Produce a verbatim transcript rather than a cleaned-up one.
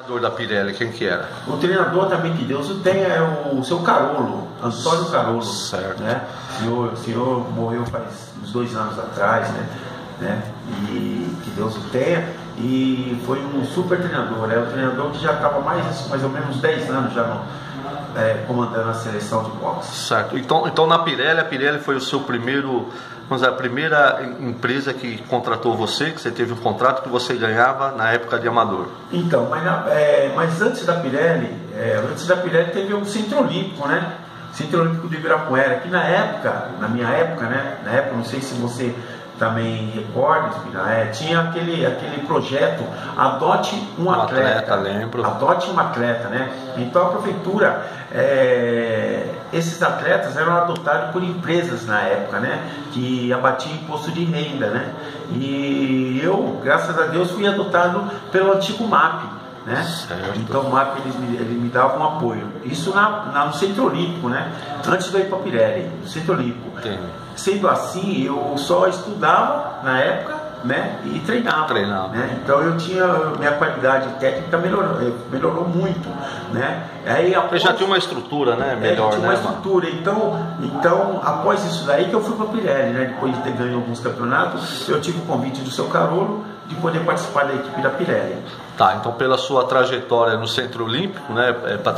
Da Pirelli, quem que era? O treinador também, que Deus o tenha, é o seu Carolo, Antônio Carolo. Certo. Né? O senhor, o senhor morreu faz uns dois anos atrás, né? né? E que Deus o tenha. E foi um super treinador, né? O treinador que já estava mais, mais ou menos dez anos já no, é, comandando a seleção de boxe. Certo. Então, então na Pirelli, a Pirelli foi o seu primeiro, vamos dizer, a primeira empresa que contratou você, que você teve um contrato que você ganhava na época de amador. Então, mas, na, é, mas antes da Pirelli, é, antes da Pirelli teve o Centro Olímpico, né? Centro Olímpico de Ibirapuera, que na época, na minha época, né? Na época, não sei se você também recorda, é, tinha aquele, aquele projeto Adote um, um atleta, atleta, lembro. Adote um atleta, né? Então a prefeitura, é, esses atletas eram adotados por empresas na época, né? Que abatiam imposto de renda, né? E eu, graças a Deus, fui adotado pelo antigo M A P. Né? Então o M A P eles me, eles me davam um apoio. Isso na, na, no Centro Olímpico, né? Antes do ir para Pirelli, no Centro Olímpico. Entendi. Sendo assim, eu só estudava na época, né? E treinava. Treinava. Né? Então eu tinha, minha qualidade técnica melhorou, melhorou muito, né? Aí após, Você já tinha uma estrutura, né? Melhor, é, tinha uma né, estrutura. Então, então, após isso daí que eu fui para Pirelli, né? Depois de ter ganho alguns campeonatos, eu tive o convite do seu Carolo de poder participar da equipe da Pirelli. Tá, então pela sua trajetória no Centro Olímpico, né,